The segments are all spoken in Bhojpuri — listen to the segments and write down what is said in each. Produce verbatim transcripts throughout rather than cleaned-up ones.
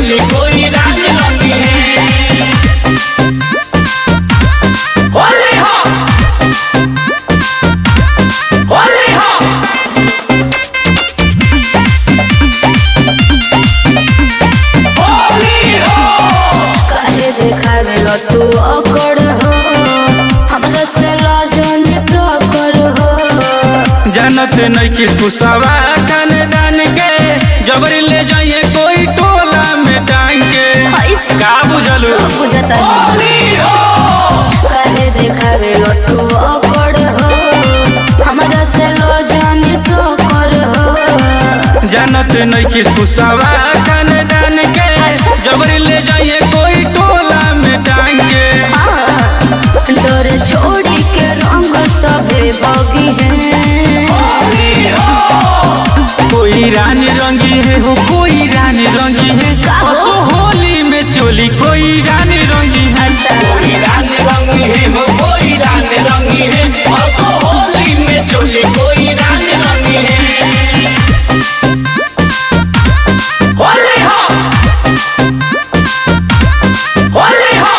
चोली कोई राज रंगी है। होली हो होली हो होली हो काहे देखावे लो तू अकड़ हो हमरा से लाजन टकर हो। जानत नहीं किस कुसावा खान दान के जबरी ले जाइए कोई टोला में टांग के का बुझलू बुझता काहे देखावे लो तू अकड़ हो हमरा से लाजन टकर हो। जानत नहीं किस कुसावा खान दान के जबरी ले जाइए कोई टोला में टांग के डोरे छोड़ी के रंग सभे भगी है। कोई रानी रंगी है हो कोई रानी रंगी है तो होली में चोली कोई रानी रंगी है। कोई रानी रंगी है हो कोई रानी रंगी है तो होली में चोली कोई रानी रंगी है। होली हो होली हो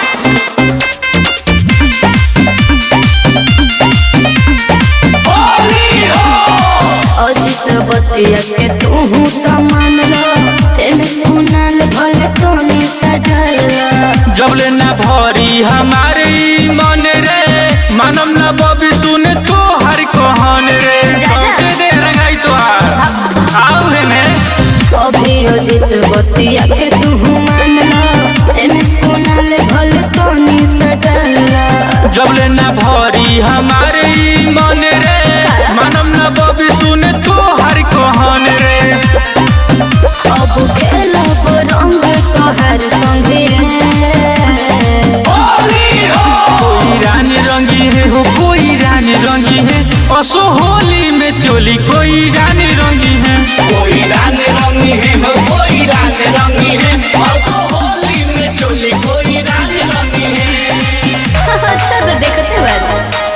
होली हो अजित बतिया के तू तो मान लो एमे सुनाल भले तोनी सडल। जब ले ना भरी हमारे मन रे मानम ना बबी सुने तो हर कहन रे सबके दे रंगाई तो आओ है ने कभी अजित बतिया के तू मान लो एमे सुनाल भले तोनी सडल। जब ले ना भरी हमारे मन रे मानम ना बबी सुने तो हर कहन रे अब खेला रंग तोहर संगे कोई रानी रंगी है हो कोई रानी रंगी है असो होली में चोली कोई रानी रंगी है। कोई रानी रंगी है हो कोई रानी रंगी है तो होली में चोली कोई रानी रंगी है। अच्छा तो देखते वाला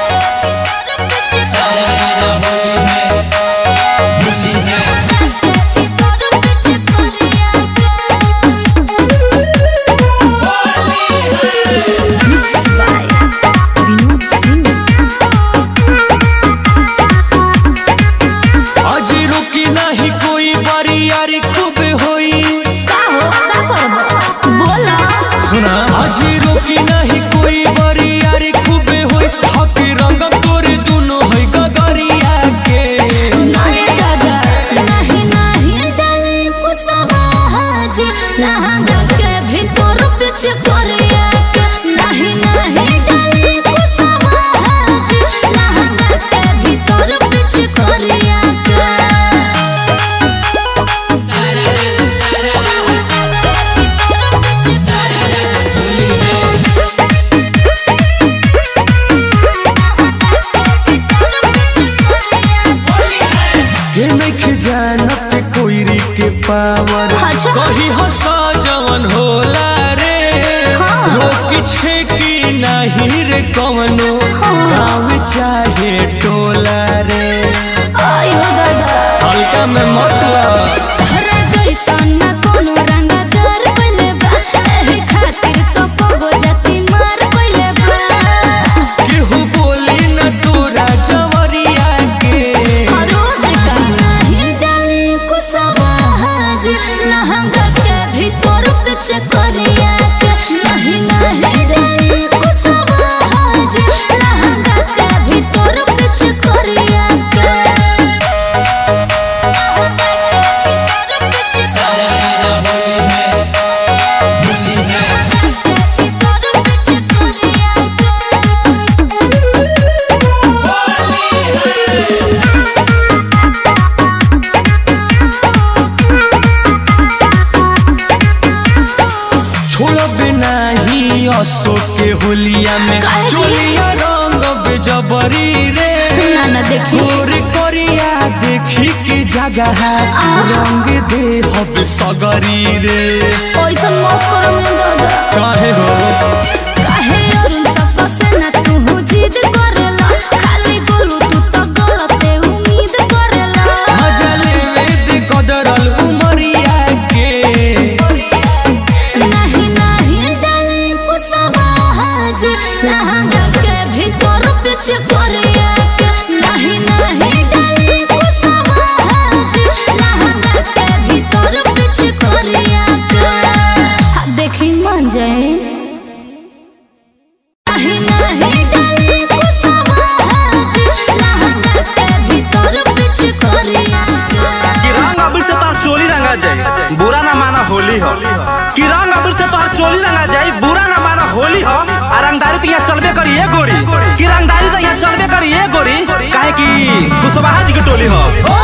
पावर कही हंसा जवन होला रे रोकी छे की नहीं रे कवनो गाँव चाहे टोला रे हल्का में मतलब असो के होलिया में चोलिया रंग बेजबरी रे ना देखी करिया देखी के जगह रंग दे हब सगरी रे ओइसन मत करो में दादा काहे हो काहे और सकसे ना तू जिद करेला खाली गोलू तू तो गलते उम्मीद करेला मजा लेवे दे कदरल उमरिया के टोली हो कि रंग अबीर से तोहर चोली रंगा जाई, बुरा ना माना होली हो। आ रंगदारी तो यहाँ चलबे करी है गोरी, कि रंगदारी तो यहाँ चलबे करी है गोरी, काहे कि कुशवाहा जी के टोली हो।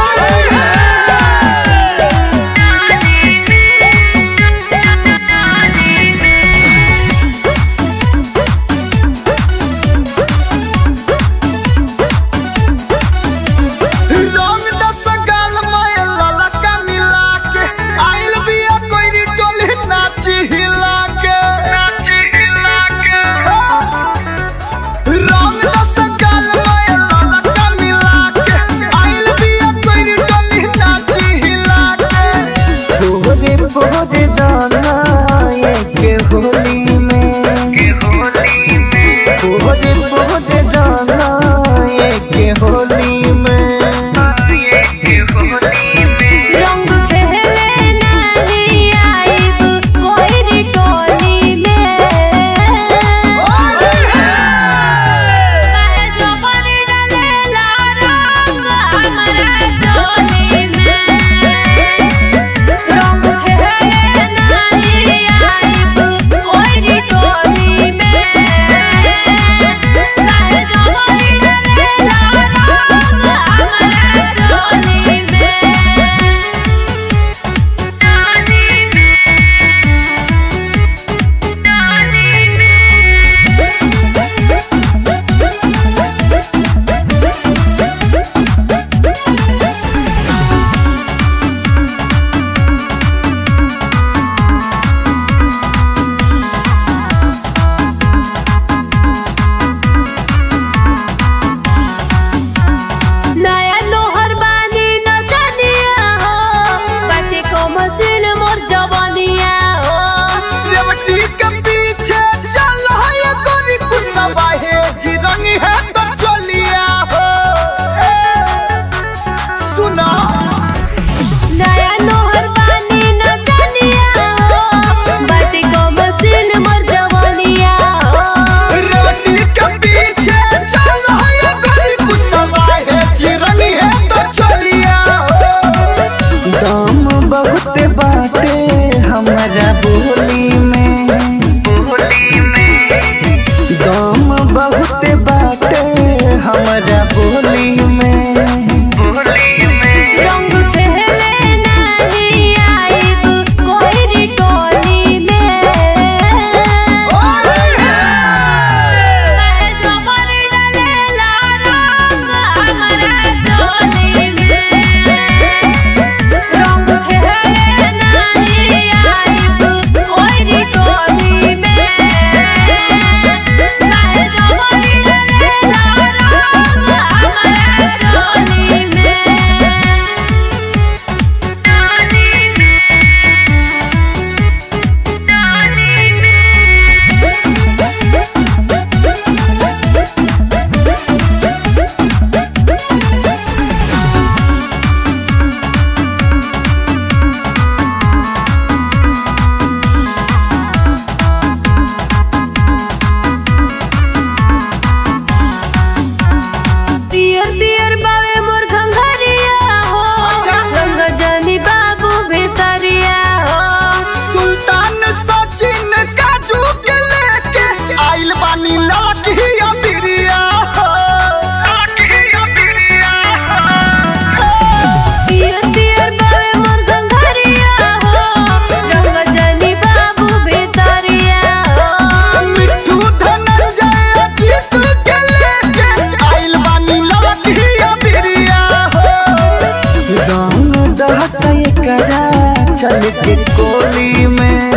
चल के कोली में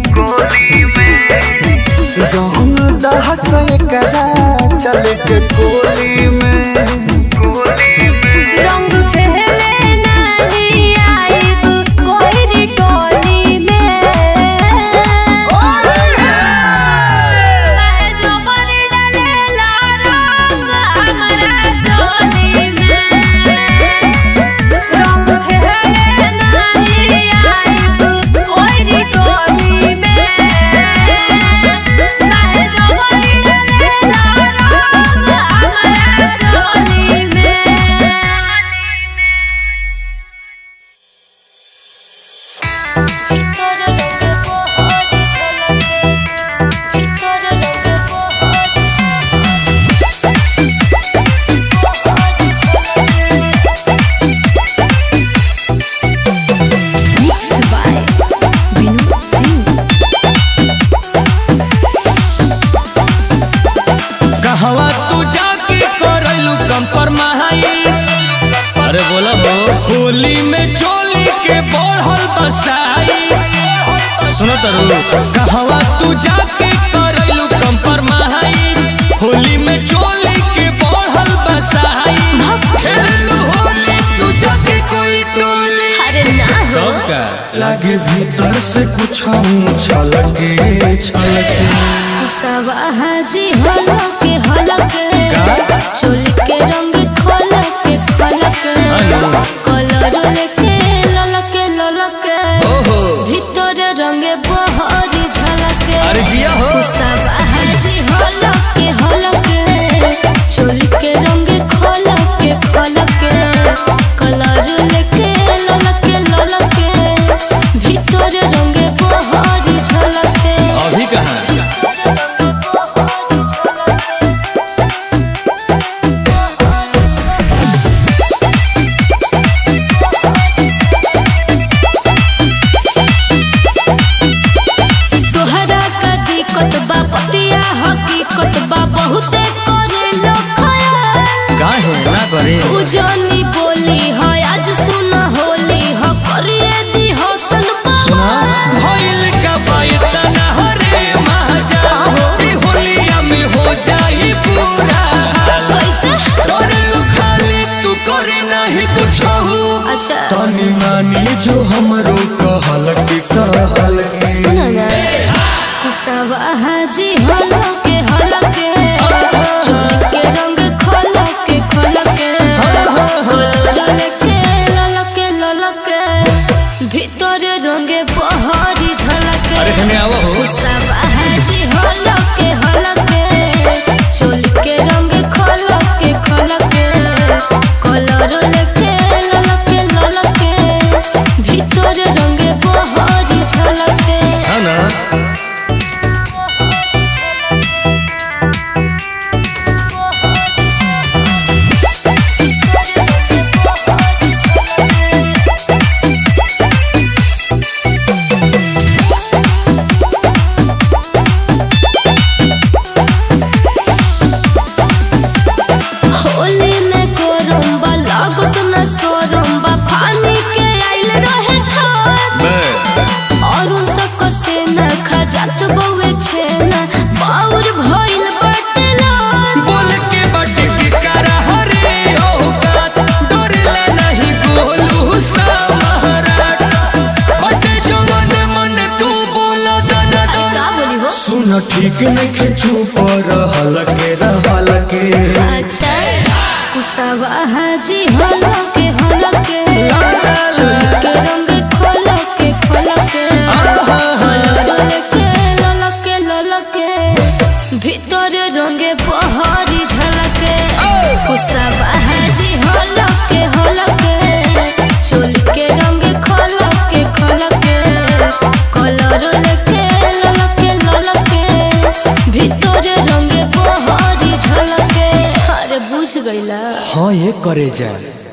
कोली में रंग दहस करा चल के कोली में कोली में रंग खेले नहीं आइब कोई री टोली में काहे जो बनी डालेला रंग हमरा चोली में रंग खेले नहीं आइब कोई री टोली में काहे जो बनी डालेला रंग हमरा हो होली में चोली के बढ़ल बसाई सुनो तरु कहवा तू जाके करैलू कंप्रोमाइज होली में चोली के बढ़ल बसाई खेललू होली तू जाके कोई टोली अरे ना हो कब का लागे भीतर से कुछ छलके छलके कुशवाहा जी हलके हलके चोली के रंग खलके खलके कलर लेके ललके ललके भीतर रंग बहरी झलके अरे जिया हो कुशवाहा जी हलके हलके चोली के रंग खलके खलके कलर लेके ललके ललके भीतर रंग बहरी झलके अभी कहाँ पतिया हकीकत बा बहुते करे लोखया काहे ना करे उजनी बोली है आज सुना होली हो करिए दी हो सन सुना भइल का बायता ना हरे महाजा ई होलिया में हो जाई पूरा कैसे करलू खाली तू करे नहीं कुछ हो अच्छा तनी नानी जो हमरो कहल के कहल के सुना ना कुशवाहा जी हलके हलके चोली के रंग खलके खलके ललके ललके ललके भीतर रंग बहरी झलके अरे हमें आवो हो कुशवाहा जी हलके हलके चोली के रंग खलके खलके कलर लेके ललके ललके भीतर रंग बहरी झलके हाँ ना जात बउए छेना बाउर भइल बटला बोल के बटे के करा हरे ओ गात डरला नहीं गोलू सा महाराज बटे जवन मन तू बोला दादा का बोली हो सुन ठीक नहीं खेचू पर हलके रहलके अच्छा कुशवाहा जी हलके हलके चोली के रंग खलके खलके कलर लेके ललके ललके भीतर रंग बहरी झलके कुशवाहा जी हलके हलके चोली के रंग खलके खलके कलर लेके ललके ललके भीतर रंग बहरी झलके अरे बुझ गईला हाँ ये करे जाए।